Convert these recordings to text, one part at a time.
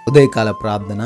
ఉదయకాల ప్రార్థన.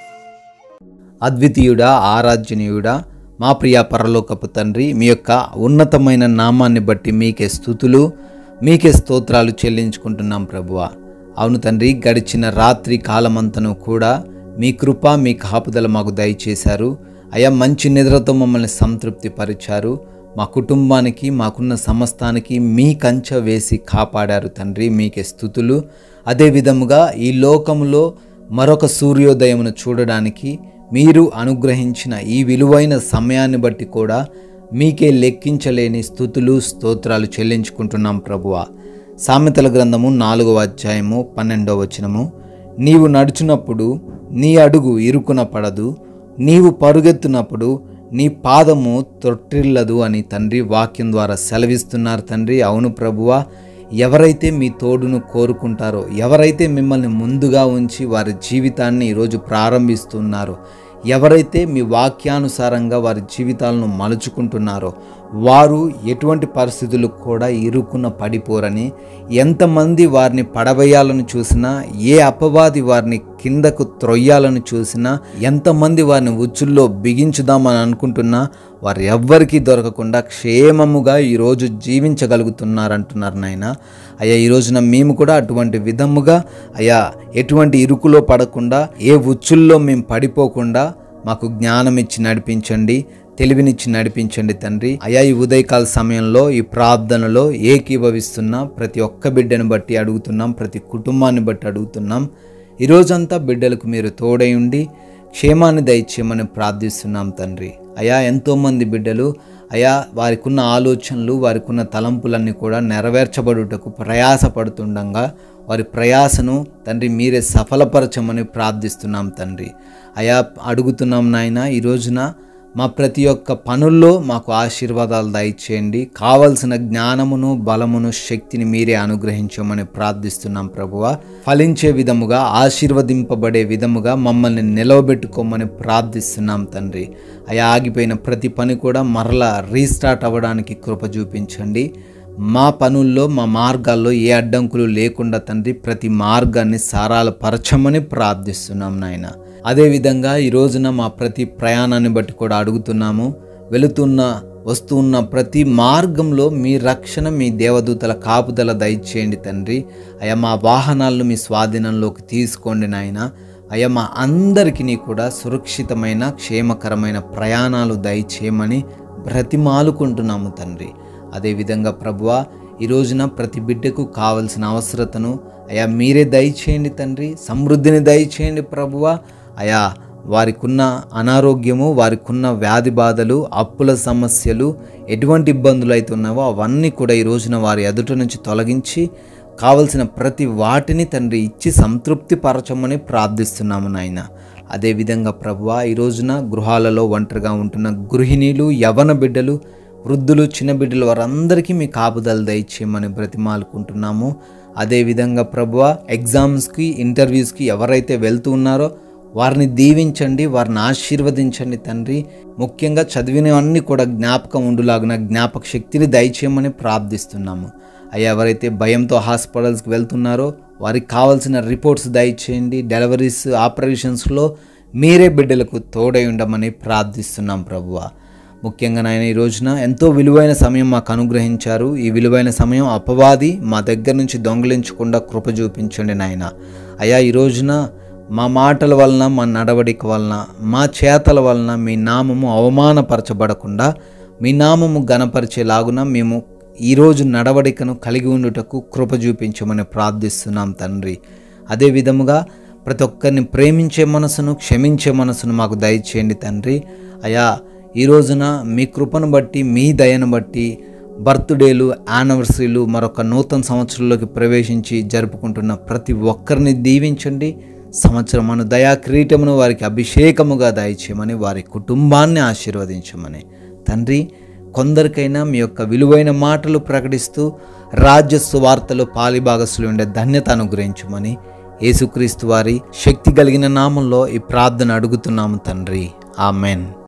అద్వితీయుడా, ఆరాధ్యనీయుడా, మా ప్రియ పరలోకపు తండ్రి, మీ యొక్క ఉన్నతమైన నామాన్ని బట్టి మీకే స్తుతులు, మీకే స్తోత్రాలు చెల్లించుకుంటున్నాం ప్రభువా. అవును తండ్రి, గడిచిన రాత్రి కాలమంతను కూడా మీ కృప, మీ కాపుదల మాకు దయచేశారు అయ్యా. మంచి నిద్రతో మమ్మల్ని సంతృప్తి పరిచారు. మా కుటుంబానికి, మాకున్న సమస్తానికి మీ కంచె వేసి కాపాడారు తండ్రి, మీకే స్తుతులు. అదే విధముగా ఈ లోకములో మరొక సూర్యోదయమును చూడడానికి మీరు అనుగ్రహించిన ఈ విలువైన సమయాన్ని బట్టి కూడా మీకే లెక్కించలేని స్తుతులు, స్తోత్రాలు చెల్లించుకుంటున్నాం ప్రభువా. సామెతల గ్రంథము 4వ అధ్యాయము 12వ వచనము, నీవు నడుచున్నప్పుడు నీ అడుగు ఇరుకున పడదు, నీవు పరుగెత్తునప్పుడు నీ పాదము తొట్టిల్లదు అని తండ్రి వాక్యం ద్వారా సెలవిస్తున్నారు తండ్రి. అవును ప్రభువా, ఎవరైతే మీ తోడును కోరుకుంటారో, ఎవరైతే మిమ్మల్ని ముందుగా ఉంచి వారి జీవితాన్ని ఈరోజు ప్రారంభిస్తున్నారో, ఎవరైతే మీ వాక్యానుసారంగా వారి జీవితాలను మలుచుకుంటున్నారో వారు ఎటువంటి పరిస్థితులు కూడా ఇరుకున పడిపోరని, ఎంతమంది వారిని పడవేయాలని చూసినా, ఏ అపవాది వారిని కిందకు త్రొయ్యాలని చూసినా, ఎంతమంది వారిని ఉచ్చుల్లో బిగించుదామని అనుకుంటున్నా వారు ఎవ్వరికీ దొరకకుండా క్షేమముగా ఈరోజు జీవించగలుగుతున్నారంటున్నారు నాయన. అయ్యా, ఈ రోజున మేము కూడా అటువంటి విధముగా అయ్యా ఎటువంటి ఇరుకులో పడకుండా, ఏ ఉచ్చుల్లో మేము పడిపోకుండా మాకు జ్ఞానం ఇచ్చి నడిపించండి, తెలివినిచ్చి నడిపించండి తండ్రి. అయ్యా, ఈ ఉదయకాల సమయంలో ఈ ప్రార్థనలో ఏకీభవిస్తున్న ప్రతి ఒక్క బిడ్డను బట్టి అడుగుతున్నాం, ప్రతి కుటుంబాన్ని బట్టి అడుగుతున్నాం. ఈరోజంతా బిడ్డలకు మీరు తోడై ఉండి క్షేమాన్ని దయచేయమని ప్రార్థిస్తున్నాం తండ్రి. అయ్యా, ఎంతోమంది బిడ్డలు అయ్యా వారికున్న ఆలోచనలు, వారికున్న తలంపులన్నీ కూడా నెరవేర్చబడుటకు ప్రయాసపడుతుండగా వారి ప్రయాసను తండ్రి మీరే సఫలపరచమని ప్రార్థిస్తున్నాం తండ్రి. అయ్యా, అడుగుతున్నాం నాయన, ఈ రోజున మా ప్రతి ఒక్క పనుల్లో మాకు ఆశీర్వాదాలు దయచేయండి. కావలసిన జ్ఞానమును, బలమును, శక్తిని మీరే అనుగ్రహించమని ప్రార్థిస్తున్నాం ప్రభువా. ఫలించే విధముగా, ఆశీర్వదింపబడే విధముగా మమ్మల్ని నిలవబెట్టుకోమని ప్రార్థిస్తున్నాం తండ్రి. అయ్యా, ఆగిపోయిన ప్రతి పని కూడా మరలా రీస్టార్ట్ అవ్వడానికి కృప చూపించండి. మా పనుల్లో, మా మార్గాల్లో ఏ అడ్డంకులు లేకుండా తండ్రి ప్రతి మార్గాన్ని సారాలపరచమని ప్రార్థిస్తున్నాం నాయన. అదేవిధంగా ఈ రోజున మా ప్రతి ప్రయాణాన్ని బట్టి కూడా అడుగుతున్నాము. వెళుతున్న, వస్తున్న ప్రతి మార్గంలో మీ రక్షణ, మీ దేవదూతల కాపుదల దయచేయండి తండ్రి. అయ్యా, మా వాహనాలను మీ స్వాధీనంలోకి తీసుకోండి నాయన. అయ్యా, మా అందరికీ కూడా సురక్షితమైన, క్షేమకరమైన ప్రయాణాలు దయచేయమని బ్రతిమాలుకుంటున్నాము తండ్రి. అదేవిధంగా ప్రభువా, ఈ రోజున ప్రతి బిడ్డకు కావలసిన అవసరతను అయ్యా మీరే దయచేయండి తండ్రి. సమృద్ధిని దయచేయండి ప్రభువా. అయా, వారికున్న అనారోగ్యము, వారికున్న వ్యాధి బాధలు, అప్పుల సమస్యలు, ఎటువంటి ఇబ్బందులు అయితే ఉన్నావో అవన్నీ కూడా ఈ రోజున వారి ఎదుట నుంచి తొలగించి కావలసిన ప్రతి వాటిని తండ్రి ఇచ్చి సంతృప్తి పరచమని ప్రార్థిస్తున్నాము నాయన. అదేవిధంగా ప్రభువా, ఈ రోజున గృహాలలో ఒంటరిగా ఉంటున్న గృహిణీలు, యవ్వన బిడ్డలు, వృద్ధులు, చిన్న బిడ్డలు వారందరికీ మీ కాపుదల దయచేయమని బ్రతిమాలుకుంటున్నాము. అదేవిధంగా ప్రభువా, ఎగ్జామ్స్కి, ఇంటర్వ్యూస్కి ఎవరైతే వెళ్తూ ఉన్నారో వారిని దీవించండి, వారిని ఆశీర్వదించండి తండ్రి. ముఖ్యంగా చదివినవన్నీ కూడా జ్ఞాపకం ఉండులాగున జ్ఞాపక శక్తిని దయచేయమని ప్రార్థిస్తున్నాము. అయ్యా, ఎవరైతే భయంతో హాస్పిటల్స్కి వెళ్తున్నారో వారికి కావాల్సిన రిపోర్ట్స్ దయచేయండి. డెలివరీస్, ఆపరేషన్స్లో మీరే బిడ్డలకు తోడై ఉండమని ప్రార్థిస్తున్నాం ప్రభువా. ముఖ్యంగా నాయన, ఈ రోజున ఎంతో విలువైన సమయం మాకు అనుగ్రహించారు. ఈ విలువైన సమయం అపవాది మా దగ్గర నుంచి దొంగిలించకుండా కృప చూపించండి నాయన. అయ్యా, ఈ రోజున మా మాటల వలన, మా నడవడిక వలన, మా చేతల వలన మీ నామము అవమానపరచబడకుండా మీ నామము ఘనపరిచేలాగున మేము ఈరోజు నడవడికను కలిగి ఉండుటకు కృప చూపించమని ప్రార్థిస్తున్నాం తండ్రి. అదే విధముగా ప్రతి ఒక్కరిని ప్రేమించే మనసును, క్షమించే మనసును మాకు దయచేయండి తండ్రి. అయ్యా, ఈ రోజున మీ కృపను బట్టి, మీ దయను బట్టి బర్త్డేలు, యానివర్సరీలు, మరొక నూతన సంవత్సరంలోకి ప్రవేశించి జరుపుకుంటున్న ప్రతి ఒక్కరిని దీవించండి. సంవత్సరమును దయా కిరీటమును వారికి అభిషేకముగా దయచేయమని, వారి కుటుంబాన్ని ఆశీర్వదించమని తండ్రి. కొందరికైనా మీ యొక్క విలువైన మాటలు ప్రకటిస్తూ రాజ్య సువార్తలో పాలిభాగస్సులు ఉండే ధన్యత అనుగ్రహించమని యేసుక్రీస్తు వారి శక్తి కలిగిన నామంలో ఈ ప్రార్థన అడుగుతున్నాము తండ్రి. ఆమెన్.